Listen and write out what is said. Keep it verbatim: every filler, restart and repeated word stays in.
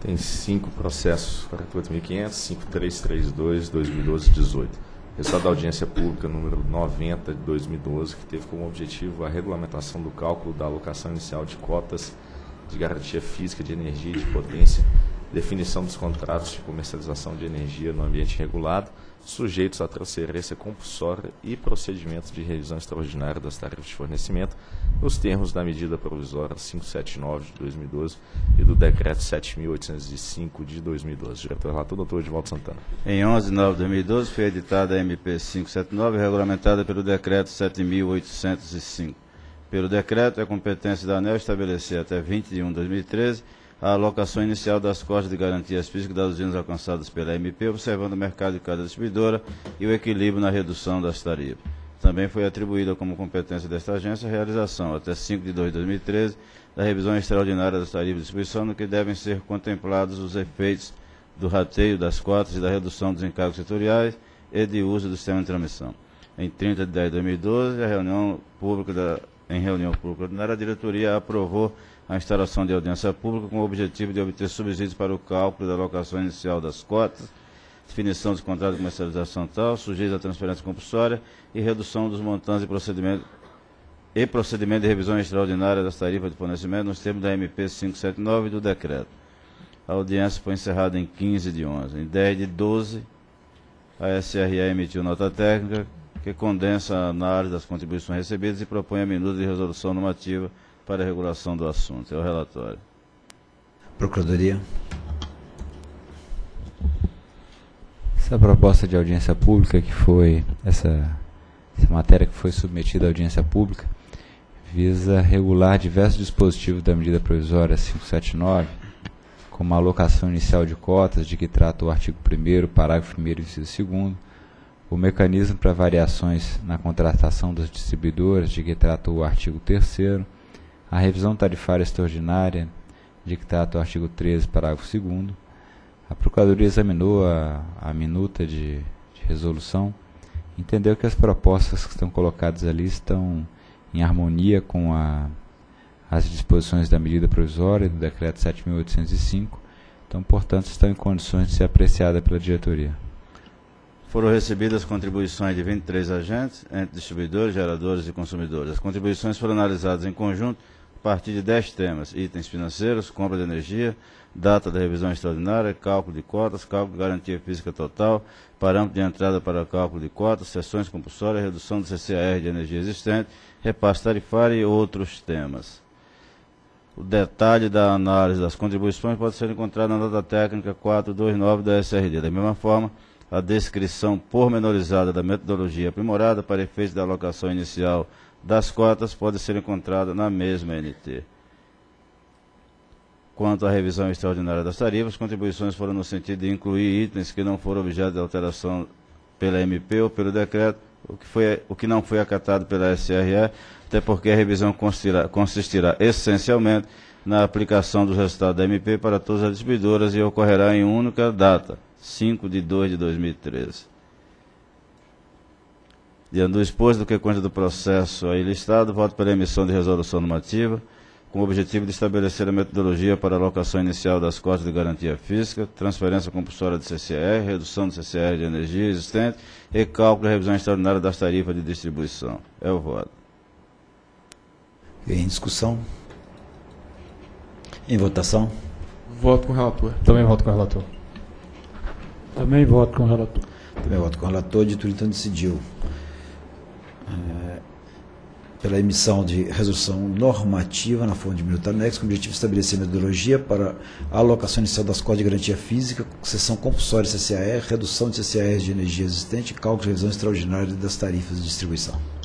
Tem cinco processos, quarenta e oito mil e quinhentos, cinco mil trezentos e trinta e dois, dois mil e doze, dezoito. Resultado da audiência pública número noventa de dois mil e doze, que teve como objetivo a regulamentação do cálculo da alocação inicial de cotas de garantia física de energia e de potência, definição dos contratos de comercialização de energia no ambiente regulado, sujeitos à transferência compulsória e procedimentos de revisão extraordinária das tarifas de fornecimento, nos termos da medida provisória quinhentos e setenta e nove de dois mil e doze e do decreto sete mil oitocentos e cinco de dois mil e doze. Diretor relator, doutor Edivaldo Santana. Em onze de nove de dois mil e doze foi editada a M P quinhentos e setenta e nove, regulamentada pelo decreto sete mil oitocentos e cinco. Pelo decreto, é competência da ANEEL estabelecer até vinte de um de dois mil e treze a alocação inicial das cotas de garantias físicas das usinas alcançadas pela M P, observando o mercado de cada distribuidora e o equilíbrio na redução das tarifas. Também foi atribuída como competência desta agência a realização, até cinco de dois de dois mil e treze, da revisão extraordinária das tarifas de distribuição, no que devem ser contemplados os efeitos do rateio das cotas e da redução dos encargos setoriais e de uso do sistema de transmissão. Em trinta de dez de dois mil e doze, a reunião pública da, em reunião pública ordinária, a diretoria aprovou a instalação de audiência pública com o objetivo de obter subsídios para o cálculo da alocação inicial das cotas, definição dos contratos de comercialização tal, sujeitos à transferência compulsória e redução dos montantes e procedimento, e procedimento de revisão extraordinária das tarifas de fornecimento nos termos da M P quinhentos e setenta e nove e do decreto. A audiência foi encerrada em quinze de onze. Em dez de doze, a S R E emitiu nota técnica que condensa a análise das contribuições recebidas e propõe a minuta de resolução normativa para a regulação do assunto. É o relatório. Procuradoria. Essa proposta de audiência pública que foi, essa, essa matéria que foi submetida à audiência pública, visa regular diversos dispositivos da medida provisória quinhentos e setenta e nove, como a alocação inicial de cotas, de que trata o artigo primeiro, parágrafo primeiro, inciso segundo, o mecanismo para variações na contratação das distribuidoras, de que trata o artigo terceiro, a revisão tarifária extraordinária, de que trata o artigo treze, parágrafo segundo. A Procuradoria examinou a, a minuta de, de resolução, entendeu que as propostas que estão colocadas ali estão em harmonia com a, as disposições da medida provisória do decreto sete mil oitocentos e cinco, então, portanto, estão em condições de ser apreciada pela diretoria. Foram recebidas contribuições de vinte e três agentes, entre distribuidores, geradores e consumidores. As contribuições foram analisadas em conjunto a partir de dez temas: itens financeiros, compra de energia, data da revisão extraordinária, cálculo de cotas, cálculo de garantia física total, parâmetro de entrada para cálculo de cotas, sessões compulsórias, redução do C C A R de energia existente, repasse tarifário e outros temas. O detalhe da análise das contribuições pode ser encontrado na nota técnica quatrocentos e vinte e nove da S R D. Da mesma forma, a descrição pormenorizada da metodologia aprimorada para efeitos da alocação inicial das cotas pode ser encontrada na mesma N T. Quanto à revisão extraordinária das tarifas, as contribuições foram no sentido de incluir itens que não foram objeto de alteração pela M P ou pelo decreto, o que, foi, o que não foi acatado pela S R E, até porque a revisão consistirá, consistirá essencialmente na aplicação dos resultados da M P para todas as distribuidoras e ocorrerá em única data, cinco de dois de dois mil e treze. Diante do exposto do que consta do processo aí listado, voto pela emissão de resolução normativa, com o objetivo de estabelecer a metodologia para a alocação inicial das cotas de garantia física, transferência compulsória de C C A R, redução do C C A R de energia existente e cálculo e revisão extraordinária das tarifas de distribuição. É o voto. Em discussão. Em votação. Voto com o relator. Também voto com o relator. Também voto com o relator. Também voto com o relator. A diretoria então decidiu é, pela emissão de resolução normativa na forma de minuto anexo, com o objetivo de estabelecer metodologia para a alocação inicial das cotas de garantia física, sessão compulsória de C C A R, redução de C C A R de energia existente e cálculo de revisão extraordinária das tarifas de distribuição.